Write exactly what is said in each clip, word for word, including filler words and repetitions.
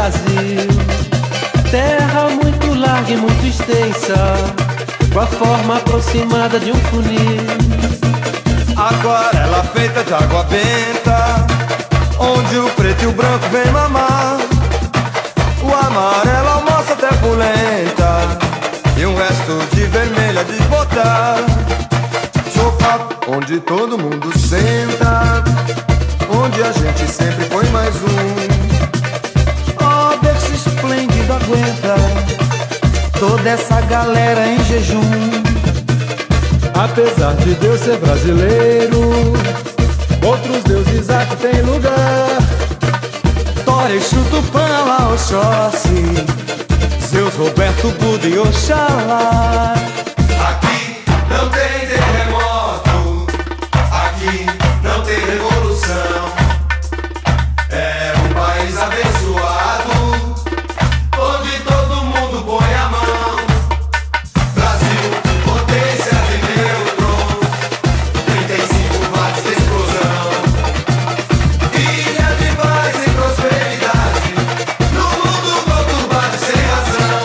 Brasil. Terra muito larga e muito extensa, com a forma aproximada de um funil. Aquarela feita de água benta, onde o preto e o branco vem mamar. O amarelo almoça até polenta, e um resto de vermelha desbotar. Sofá onde todo mundo senta, onde a gente sempre põe mais um. Oh, berço esplêndido aguenta toda essa galera em jejum. Apesar de Deus ser brasileiro, outros deuses aqui tem lugar. Tora, Exu, Tupã, lá, Oxóssi, Zeus, Roberto, Buda e Oxalá. Aqui não tem terremoto, aqui não tem revolução. É um país abençoado, onde todo mundo põe a mão. Brasil, potência de nêutrons, trinta e cinco watts de explosão. Ilha de paz e prosperidade, no mundo conturbado sem razão.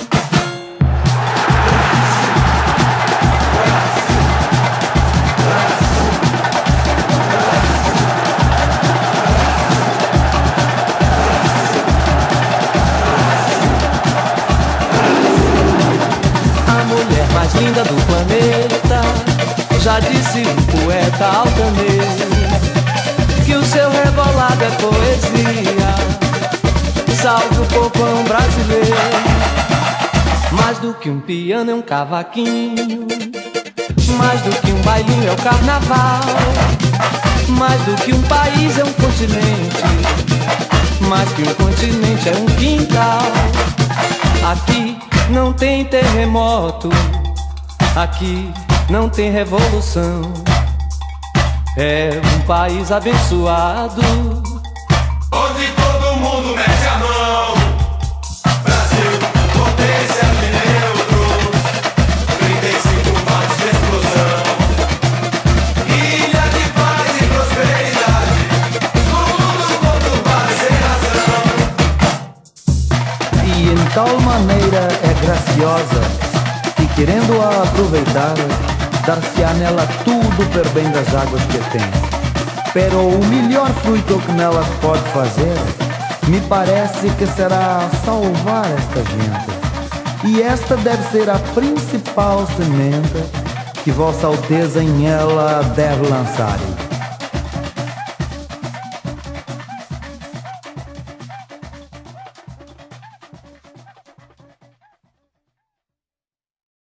A mulher mais linda do planeta, já disse um poeta altaneiro, que o seu rebolado é poesia. Salve o povão brasileiro. Mais do que um piano é um cavaquinho, mais do que um bailinho é o carnaval, mais do que um país é um continente, mais que um continente é um quintal. Aqui não tem terremoto, aqui não tem revolução. É um país abençoado, Onde todo mundo mete a mão. Brasil, potência de nêutrons, trinta e cinco watts de explosão. Ilha de paz e prosperidade, no mundo conturbado sem razão. E em tal maneira é graciosa, que querendo-a aproveitar, dar-se-á nela tudo per bem das águas que tem. Pero o melhor fruto que nelas pode fazer, me parece que será salvar esta gente. E esta deve ser a principal semente que Vossa Alteza em ela deve lançar.